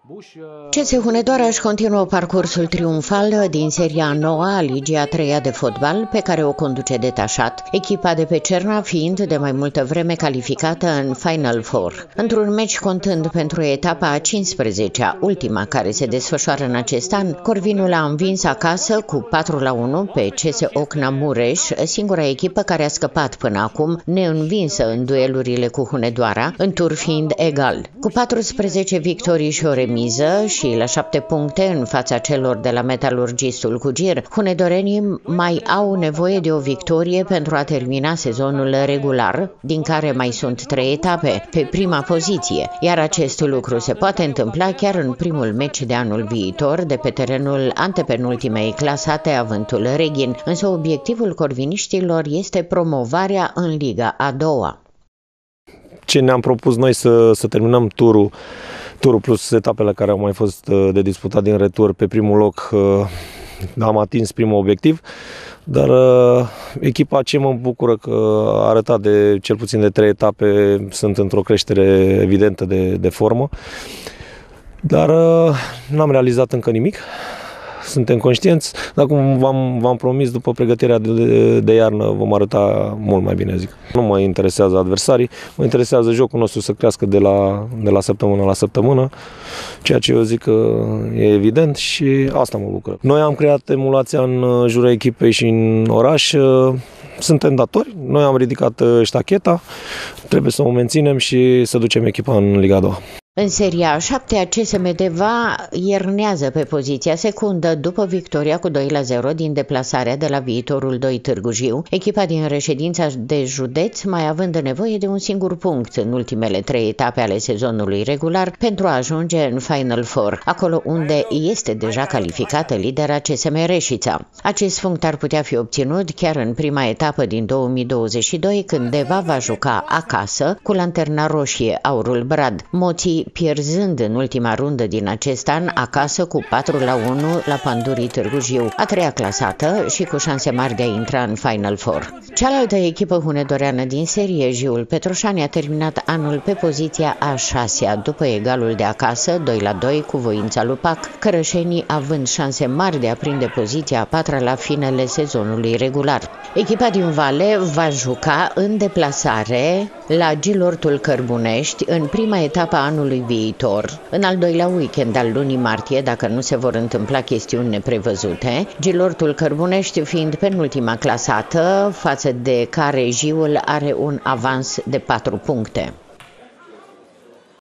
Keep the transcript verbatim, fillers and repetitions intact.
C S Hunedoara își continuă parcursul triumfal din seria nouă a Ligii a treia de fotbal, pe care o conduce detașat, echipa de pe Cerna fiind de mai multă vreme calificată în Final Four. Într-un meci contând pentru etapa a cincisprezecea, ultima care se desfășoară în acest an, Corvinul a învins acasă cu patru la unu pe C S Ocna Mureș, singura echipă care a scăpat până acum neînvinsă în duelurile cu Hunedoara, în tur fiind egal. Cu paisprezece victorii și o remiză și la șapte puncte în fața celor de la Metalurgistul Cugir, hunedorenii mai au nevoie de o victorie pentru a termina sezonul regular, din care mai sunt trei etape, pe prima poziție, iar acest lucru se poate întâmpla chiar în primul meci de anul viitor, de pe terenul antepenultimei clasate Avântul Reghin, însă obiectivul corviniștilor este promovarea în Liga a doua. Ce ne-am propus noi să, să terminăm turul, turul plus etapele care au mai fost de disputat din retur pe primul loc, am atins primul obiectiv, dar echipa ce mă bucură că a arătat de cel puțin de trei etape, sunt într-o creștere evidentă de, de formă, dar n-am realizat încă nimic. Suntem conștienți, dar cum v-am promis, după pregătirea de, de iarnă vom arăta mult mai bine, zic. Nu mă interesează adversarii, mă interesează jocul nostru să crească de la, de la săptămână la săptămână, ceea ce eu zic că e evident și asta mă bucură. Noi am creat emulația în jurul echipei și în oraș, suntem datori, noi am ridicat ștacheta, trebuie să o menținem și să ducem echipa în Liga a doua. În seria a șaptea, C S M Deva iernează pe poziția secundă după victoria cu doi la zero din deplasarea de la Viitorul doi Târgu Jiu, echipa din reședința de județ mai având nevoie de un singur punct în ultimele trei etape ale sezonului regular pentru a ajunge în Final Four, acolo unde este deja calificată lidera C S M Reșița. Acest punct ar putea fi obținut chiar în prima etapă din două mii douăzeci și doi, când Deva va juca acasă cu Lanterna Roșie Aurul Brad, Moții pierzând în ultima rundă din acest an acasă cu patru la unu la Pandurii Târgu Jiu, a treia clasată și cu șanse mari de a intra în Final Four. Cealaltă echipă hunedoreană din serie, Jiul Petroșani, a terminat anul pe poziția a șasea, după egalul de acasă, doi la doi cu Voința Lupac, cărășenii având șanse mari de a prinde poziția a patra la finele sezonului regular. Echipa din Vale va juca în deplasare la Gilortul Cărbunești în prima etapă a anului viitor, în al doilea weekend al lunii martie, dacă nu se vor întâmpla chestiuni neprevăzute, Gilortul Cărbunești fiind penultima clasată, față de care Jiul are un avans de patru puncte.